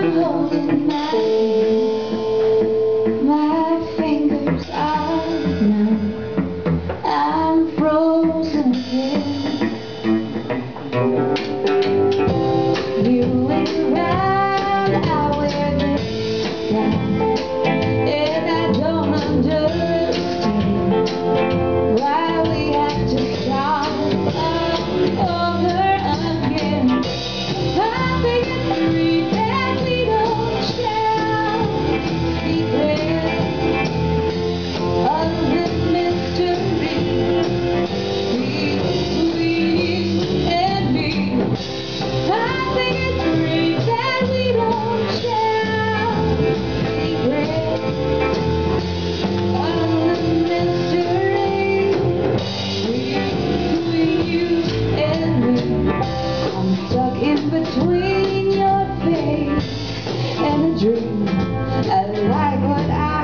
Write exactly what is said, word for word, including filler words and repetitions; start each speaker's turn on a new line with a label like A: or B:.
A: holding my hand. My fingers are numb. I'm frozen again. You went round, I wear this down, and I don't understand why we have to start all over again. I think it's free that we don't share secrets of this mystery between you and me. I think it's free that we don't share secrets of the mystery between you and me. I'm stuck in between your face and a dream. I like what I